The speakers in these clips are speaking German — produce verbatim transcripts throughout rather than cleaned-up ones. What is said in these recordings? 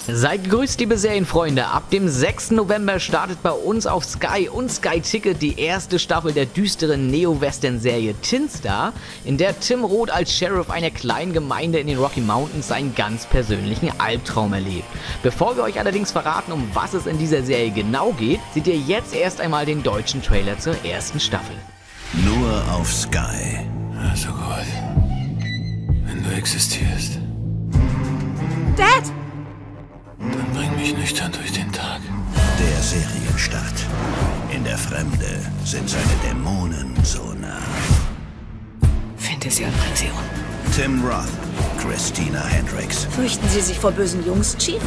Seid gegrüßt, liebe Serienfreunde. Ab dem sechsten November startet bei uns auf Sky und Sky Ticket die erste Staffel der düsteren Neo-Western-Serie Tin Star, in der Tim Roth als Sheriff einer kleinen Gemeinde in den Rocky Mountains seinen ganz persönlichen Albtraum erlebt. Bevor wir euch allerdings verraten, um was es in dieser Serie genau geht, seht ihr jetzt erst einmal den deutschen Trailer zur ersten Staffel. Nur auf Sky. Also gut. Wenn du existierst, Dad! dann bring mich nüchtern durch den Tag. Der Serienstart. In der Fremde sind seine Dämonen so nah. Fantasy und Pension. Tim Roth, Christina Hendricks. Fürchten Sie sich vor bösen Jungs, Chief?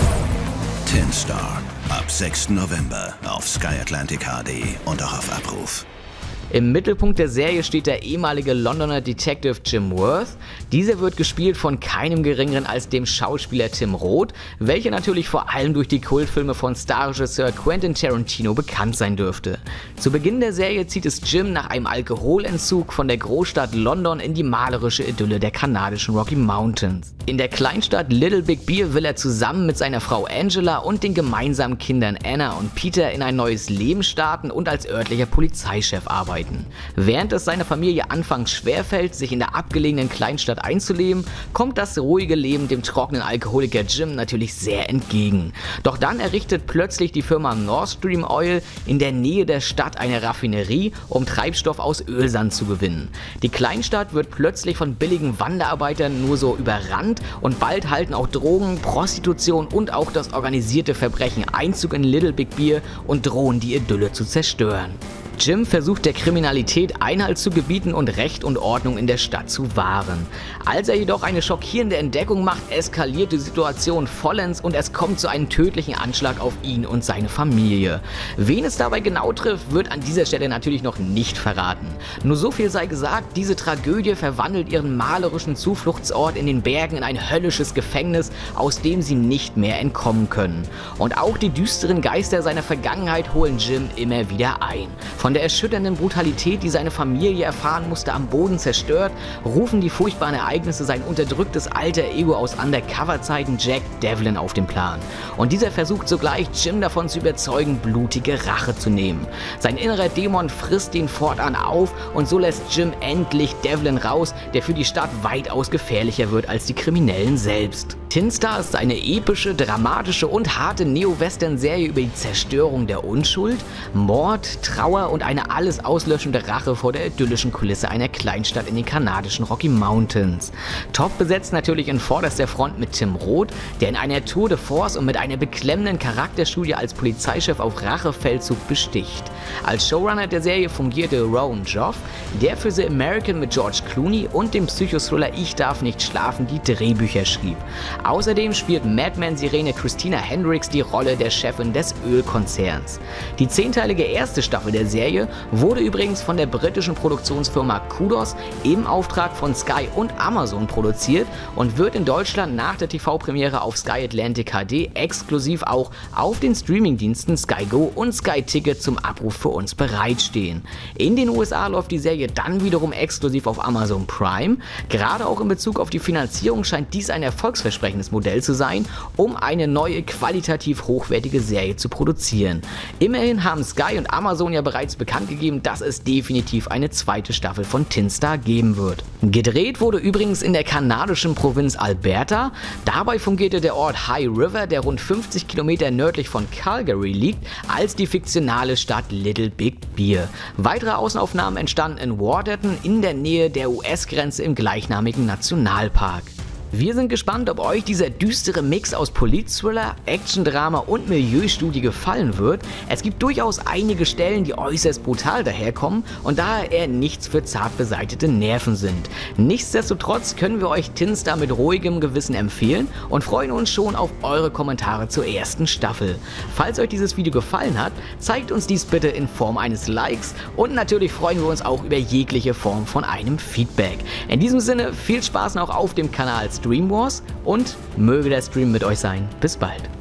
Tin Star. Ab sechsten November auf Sky Atlantic H D und auch auf Abruf. Im Mittelpunkt der Serie steht der ehemalige Londoner Detective Jim Worth. Dieser wird gespielt von keinem geringeren als dem Schauspieler Tim Roth, welcher natürlich vor allem durch die Kultfilme von Starregisseur Quentin Tarantino bekannt sein dürfte. Zu Beginn der Serie zieht es Jim nach einem Alkoholentzug von der Großstadt London in die malerische Idylle der kanadischen Rocky Mountains. In der Kleinstadt Little Big Bear will er zusammen mit seiner Frau Angela und den gemeinsamen Kindern Anna und Peter in ein neues Leben starten und als örtlicher Polizeichef arbeiten. Während es seiner Familie anfangs schwerfällt, sich in der abgelegenen Kleinstadt einzuleben, kommt das ruhige Leben dem trockenen Alkoholiker Jim natürlich sehr entgegen. Doch dann errichtet plötzlich die Firma Nord Stream Oil in der Nähe der Stadt eine Raffinerie, um Treibstoff aus Ölsand zu gewinnen. Die Kleinstadt wird plötzlich von billigen Wanderarbeitern nur so überrannt und bald halten auch Drogen, Prostitution und auch das organisierte Verbrechen Einzug in Little Big Bear und drohen die Idylle zu zerstören. Jim versucht der Kriminalität Einhalt zu gebieten und Recht und Ordnung in der Stadt zu wahren. Als er jedoch eine schockierende Entdeckung macht, eskaliert die Situation vollends und es kommt zu einem tödlichen Anschlag auf ihn und seine Familie. Wen es dabei genau trifft, wird an dieser Stelle natürlich noch nicht verraten. Nur so viel sei gesagt, diese Tragödie verwandelt ihren malerischen Zufluchtsort in den Bergen in ein höllisches Gefängnis, aus dem sie nicht mehr entkommen können. Und auch die düsteren Geister seiner Vergangenheit holen Jim immer wieder ein. Von der erschütternden Brutalität, die seine Familie erfahren musste, am Boden zerstört, rufen die furchtbaren Ereignisse sein unterdrücktes alter Ego aus Undercover-Zeiten Jack Devlin auf den Plan. Und dieser versucht sogleich, Jim davon zu überzeugen, blutige Rache zu nehmen. Sein innerer Dämon frisst ihn fortan auf und so lässt Jim endlich Devlin raus, der für die Stadt weitaus gefährlicher wird als die Kriminellen selbst. Tin Star ist eine epische, dramatische und harte Neo-Western-Serie über die Zerstörung der Unschuld, Mord, Trauer und eine alles auslöschende Rache vor der idyllischen Kulisse einer Kleinstadt in den kanadischen Rocky Mountains. Top besetzt natürlich in vorderster Front mit Tim Roth, der in einer Tour de Force und mit einer beklemmenden Charakterstudie als Polizeichef auf Rachefeldzug besticht. Als Showrunner der Serie fungierte Rowan Joff, der für The American mit George Clooney und dem Psychothriller Ich darf nicht schlafen die Drehbücher schrieb. Außerdem spielt Madman-Sirene Christina Hendricks die Rolle der Chefin des Ölkonzerns. Die zehnteilige erste Staffel der Serie wurde übrigens von der britischen Produktionsfirma Kudos im Auftrag von Sky und Amazon produziert und wird in Deutschland nach der T V-Premiere auf Sky Atlantic H D exklusiv auch auf den Streamingdiensten Sky Go und Sky Ticket zum Abruf für uns bereitstehen. In den U S A läuft die Serie dann wiederum exklusiv auf Amazon Prime. Gerade auch in Bezug auf die Finanzierung scheint dies ein erfolgsversprechendes Modell zu sein, um eine neue, qualitativ hochwertige Serie zu produzieren. Immerhin haben Sky und Amazon ja bereits bekannt gegeben, dass es definitiv eine zweite Staffel von Tin Star geben wird. Gedreht wurde übrigens in der kanadischen Provinz Alberta. Dabei fungierte der Ort High River, der rund fünfzig Kilometer nördlich von Calgary liegt, als die fiktionale Stadt Little Big Bear. Weitere Außenaufnahmen entstanden in Waterton in der Nähe der U S-Grenze im gleichnamigen Nationalpark. Wir sind gespannt, ob euch dieser düstere Mix aus Polit-Thriller, Action-Drama und Milieustudie gefallen wird. Es gibt durchaus einige Stellen, die äußerst brutal daherkommen und daher eher nichts für zart beseitete Nerven sind. Nichtsdestotrotz können wir euch Tin Star mit ruhigem Gewissen empfehlen und freuen uns schon auf eure Kommentare zur ersten Staffel. Falls euch dieses Video gefallen hat, zeigt uns dies bitte in Form eines Likes und natürlich freuen wir uns auch über jegliche Form von einem Feedback. In diesem Sinne viel Spaß noch auf dem Kanal Stream Wars und möge der Stream mit euch sein. Bis bald.